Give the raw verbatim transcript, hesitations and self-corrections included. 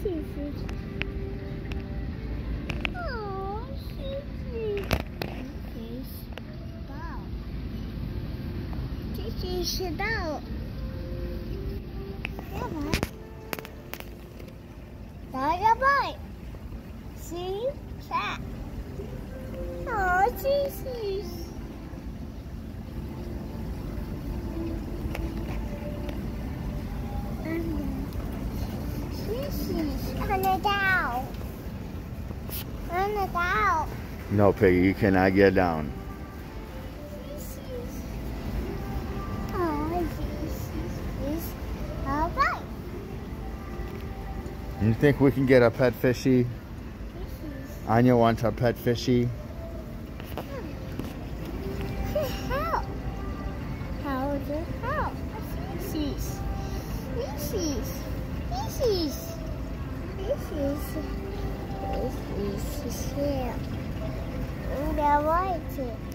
is. Oh, Susie. This is doll. This is a doll. Come on. Dog boy. See? Cat. Oh, Susie. On the down. On the down. No, Piggy, you cannot get down. Oh, this is all right. You think we can get a pet fishy? Anya wants a pet fishy. How? How the how? This This is. This is. This is. This is here. The white.